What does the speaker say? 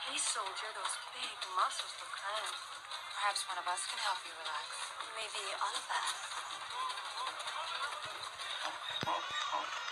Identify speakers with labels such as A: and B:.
A: Hey, soldier, those big muscles look cramped.
B: Perhaps one of us can help you relax.
A: Maybe all of us.